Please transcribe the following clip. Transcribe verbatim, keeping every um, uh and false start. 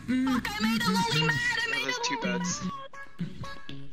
Fuck, I made a Loli mad! I made Those a two Loli beds. mad!